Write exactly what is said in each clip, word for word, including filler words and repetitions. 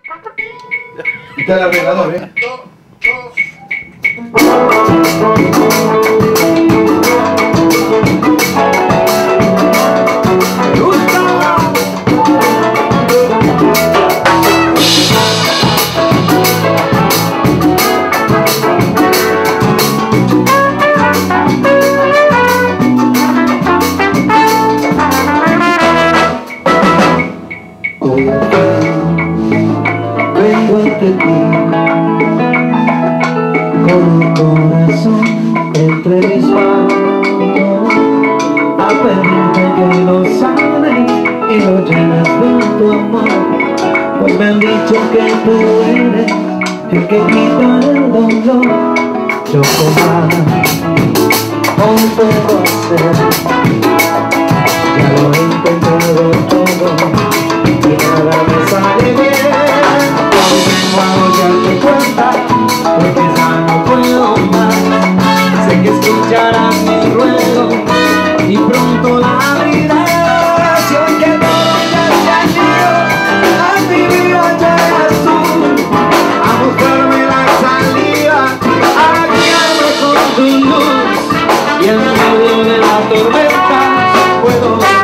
Está el arreglador, ¿eh? Vengo ante ti con el corazón entre mis manos a pedirte que lo sanes y lo llenes de tu amor, pues me han dicho que tú eres el que quita el dolor. Yo con nada hoy puedo hacer, ya lo he intentado todo y nada me sale bien. Hoy vengo a darte cuenta, porque ya no puedo más. Sé que escucharás mi ruego y pronto la abrirás. Y hoy que todo ya se ha ido, a mi vida llegas tú, a buscarme la salida, a guiarme con tu luz. Y en medio de la tormenta puedo ver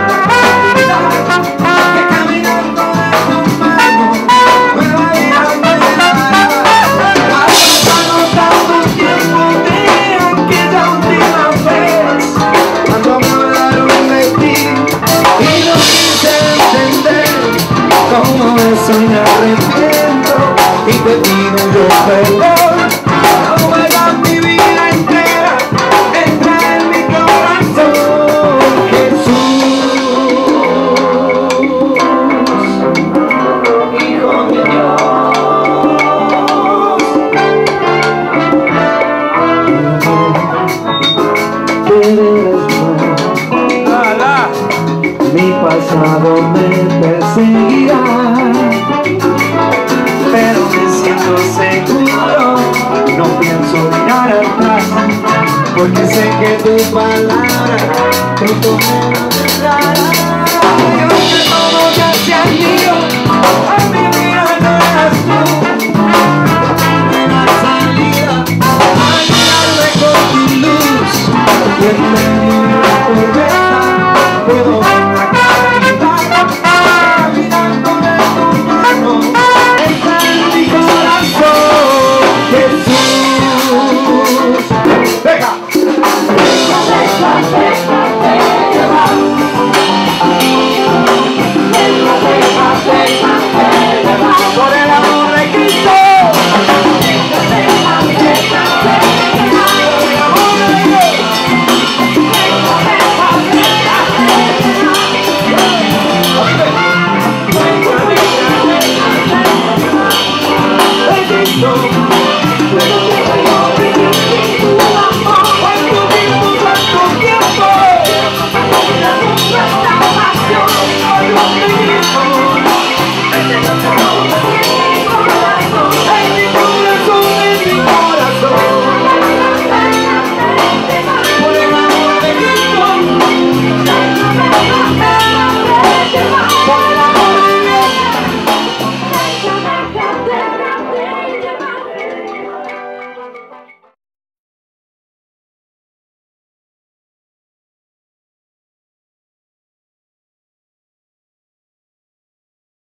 que caminando de tu mano nueva vida me dará. Ha pasado tanto tiempo de aquella última vez, cuando me hablaron de ti y no quise entender cómo eso me arrepiento y te pido yo perdón. No vuelvas mi vida entera, entra en mi corazón, Jesús, Hijo de Dios. Mi pasado me perseguirá, pero me siento seguro, no pienso mirar atrás, porque sé que tu palabra pronto me lo dará. Y aunque todo ya se ha ido, a mi vida no eras tú, de la salida, a guiarme con tu luz, y en medio de la tormenta puedo ver la claridad, caminando de tu mano, está en mi corazón, Jesús. ¡Venga! Por el amor de Cristo. Cuánto tiempo, cuánto tiempo,